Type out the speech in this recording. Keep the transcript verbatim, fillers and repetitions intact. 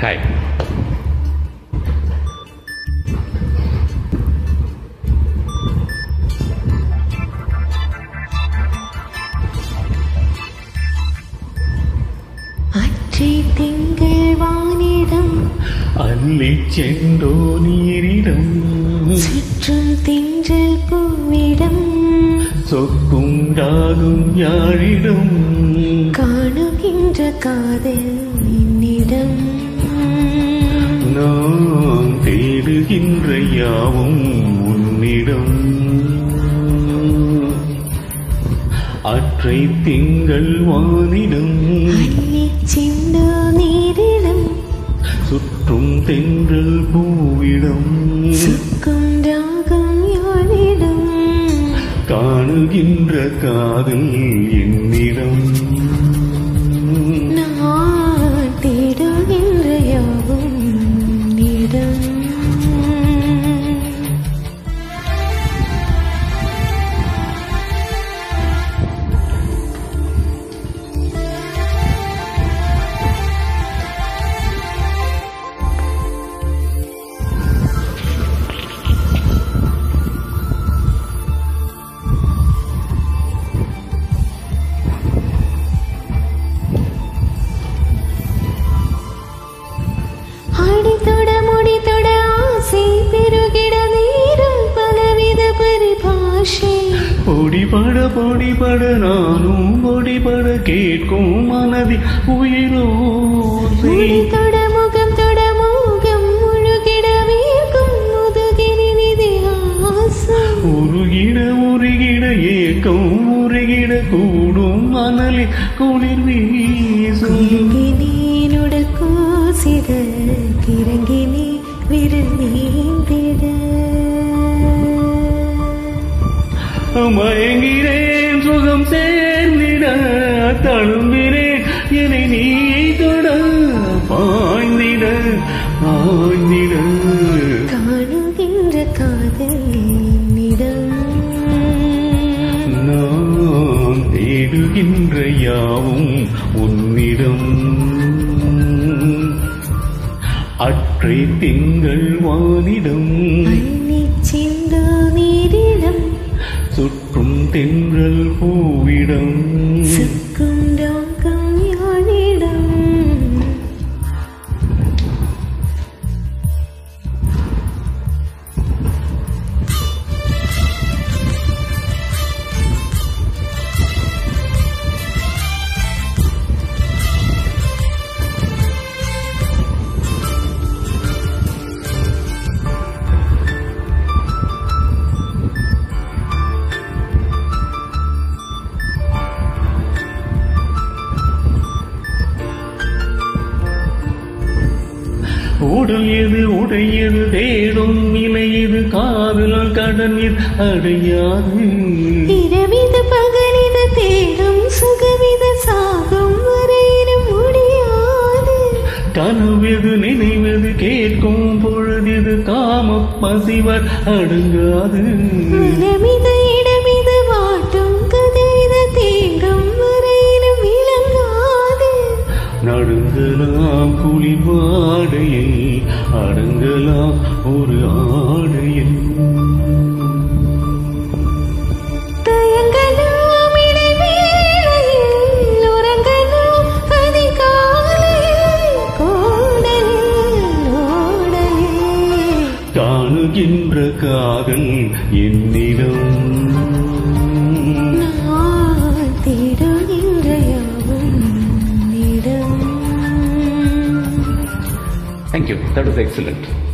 Hi. அச்சை திங்கள் வானிடம் அள்ளிச் சென்றோ நீரிடம் சுற்றும் திங்கள் பூவிடம் சொக்கும் ராகும் யாழிடம் காணுகின்ற காதல் என்னிடம் நாம் தேடுகின்ற யாவும் உன்னிடம் அற்றை திங்கள் வானிடம் அள்ளிச் சென்றோ நீரிடம் சுற்றும் தென்றல் பூவிடம் சுக்கும் ராகம் யாழிடம் காணுகின்ற காதல் என்னிடம் நான் தேடுகின்ற யாவும் உன்னிடம். அடித்தொட முடித்தொட ஆசை பெருகிட நேரம் பலவித பரிபாஷை பொடிபட பொடிபட நானும் பொடிபட கேட்கும் மனதி உயிரோசை முடித்தொட முகம் தொட மோகம் முழுகிட வீர்க்கும் முதுகினின் இதிகாசம் உருகிட உருகிட ஏக்கம் உருகிட கூடும் மணலி குளிர் வீசும் இறங்கினேனுடல் கூசிட கிறங்கினே விரல் நீந்திட மயங்கிறேன் சுகம் சேர்ந்திட தழும்பினேன் என்னை நீ தொட பாய்ந்திட பாய்ந்திட காணுகின்ற காதல் என்னிடம் நான் தேடுகின்ற யாவும் உன்னிடம் அற்றை திங்கள் வானிடம் அள்ளிச் சென்றோ நீரிடம் சுற்றும் தென்றல் பூவிடம் சுக்கும் ராகம் யாழிடம் உடல் எது உடையது தேடும் நிலை இது காதல் கடனில் அடையாது இரவித பகலித தேடும் சுகவித சாகும் வரையிலும் முடியாது கனவெது நினைவது கேட்கும் பொழுது காம பசிவர் அடங்காது மனமித இடமித வாட்டும் கதையித தேடும் வரையிலும் விளங்காது நடுங்கலாம் குளிர் வாடையில் அடங்கலாம் ஒரு ஆடையில் தயங்கலாம் இடைவேளையில் உறங்கலாம் அதிகாலையில் கோடலில் ஓடலில் காணுகின்ற காதல் என்னிடம் நான் தேடுகின்ற யாவும் உன்னிடம். Thank you. That was excellent.